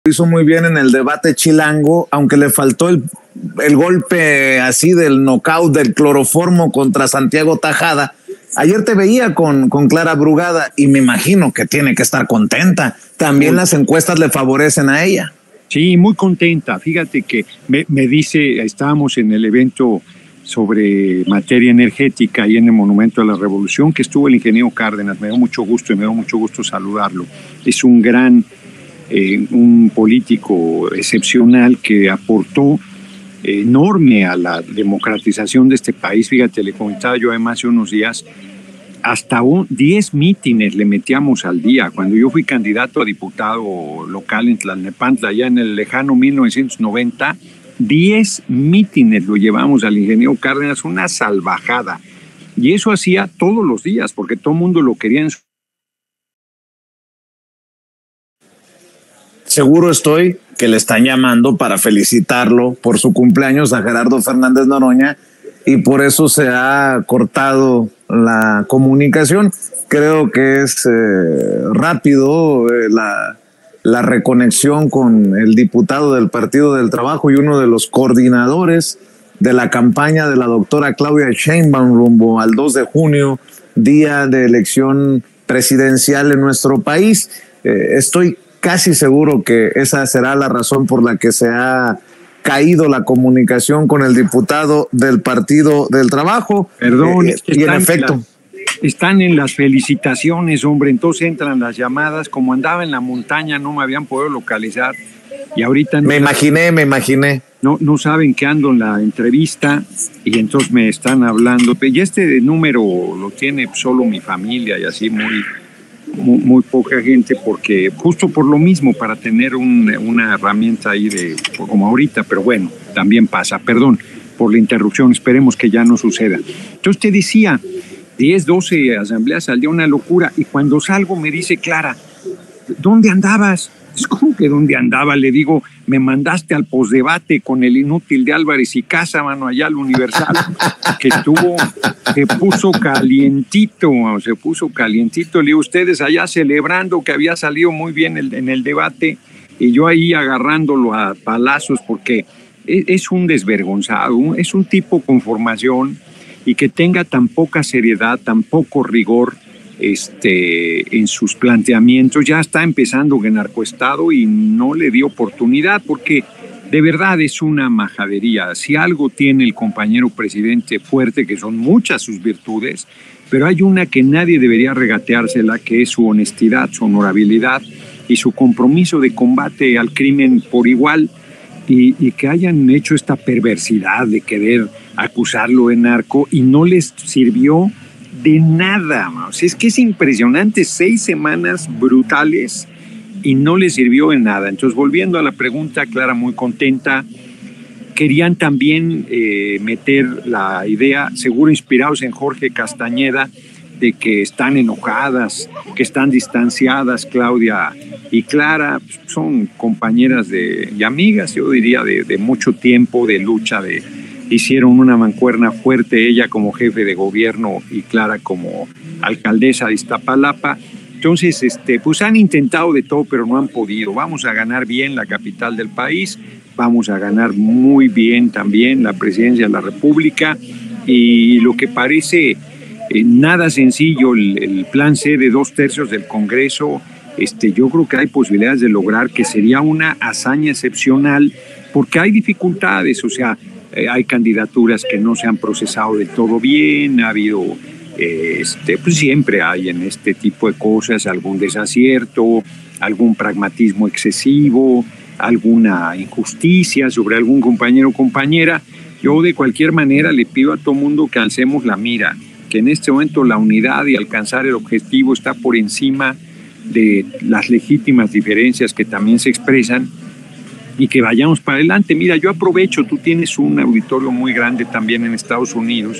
hizo muy bien en el debate chilango, aunque le faltó el golpe así del knockout del cloroformo contra Santiago Tajada. Ayer te veía con Clara Brugada y me imagino que tiene que estar contenta. También las encuestas le favorecen a ella. Sí, muy contenta. Fíjate que me dice, estábamos en el evento sobre materia energética y en el Monumento a la Revolución, que estuvo el ingeniero Cárdenas. Me dio mucho gusto y me dio mucho gusto saludarlo. Es un gran, un político excepcional que aportó enorme a la democratización de este país. Fíjate, le comentaba yo además hace unos días, hasta 10 mítines le metíamos al día. Cuando yo fui candidato a diputado local en Tlalnepantla, allá en el lejano 1990, 10 mítines lo llevamos al ingeniero Cárdenas, una salvajada. Y eso hacía todos los días, porque todo el mundo lo quería en su... Seguro estoy que le están llamando para felicitarlo por su cumpleaños a Gerardo Fernández Noroña y por eso se ha cortado la comunicación. Creo que es rápido la reconexión con el diputado del Partido del Trabajo y uno de los coordinadores de la campaña de la doctora Claudia Sheinbaum rumbo al 2 de junio, día de elección presidencial en nuestro país. Estoy casi seguro que esa será la razón por la que se ha caído la comunicación con el diputado del Partido del Trabajo. Perdón, y en efecto. Están en las felicitaciones, hombre, entonces entran las llamadas. Como andaba en la montaña, no me habían podido localizar. Y ahorita no, me imaginé. No saben que ando en la entrevista y entonces me están hablando. Y este número lo tiene solo mi familia y así muy poca gente, porque justo por lo mismo, para tener una herramienta ahí como ahorita, pero bueno, también pasa. Perdón por la interrupción, esperemos que ya no suceda. Entonces te decía, 10, 12 asambleas al día, una locura, y cuando salgo me dice Clara, ¿dónde andabas? Es como que ¿dónde andaba? Le digo, me mandaste al posdebate con el inútil de Álvarez y Casa, mano, allá al Universal, se puso calientito. Le digo, ustedes allá celebrando que había salido muy bien en el debate y yo ahí agarrándolo a palazos, porque es un desvergonzado, es un tipo con formación y que tenga tan poca seriedad, tan poco rigor en sus planteamientos. Ya está empezando el narcoestado y no le dio oportunidad, porque de verdad es una majadería. Si algo tiene el compañero presidente fuerte, que son muchas sus virtudes, pero hay una que nadie debería regateársela, que es su honestidad, su honorabilidad y su compromiso de combate al crimen por igual, y que hayan hecho esta perversidad de querer acusarlo de narco y no les sirvió de nada. O sea, es que es impresionante, 6 semanas brutales y no le sirvió de nada. Entonces, volviendo a la pregunta, Clara muy contenta. Querían también meter la idea, seguro inspirados en Jorge Castañeda, de que están enojadas, que están distanciadas. Claudia y Clara son compañeras y amigas, yo diría, de mucho tiempo de lucha, hicieron una mancuerna fuerte, ella como jefe de gobierno y Clara como alcaldesa de Iztapalapa. Entonces, pues han intentado de todo, pero no han podido. Vamos a ganar bien la capital del país, vamos a ganar muy bien también la presidencia de la República, y lo que parece nada sencillo, el plan C de 2/3 del Congreso, yo creo que hay posibilidades de lograr, que sería una hazaña excepcional, porque hay dificultades, o sea, hay candidaturas que no se han procesado del todo bien, ha habido, pues siempre hay en este tipo de cosas algún desacierto, algún pragmatismo excesivo, alguna injusticia sobre algún compañero o compañera. Yo de cualquier manera le pido a todo mundo que alcemos la mira, que en este momento la unidad y alcanzar el objetivo está por encima de las legítimas diferencias que también se expresan, y que vayamos para adelante. Mira, yo aprovecho, tú tienes un auditorio muy grande también en Estados Unidos,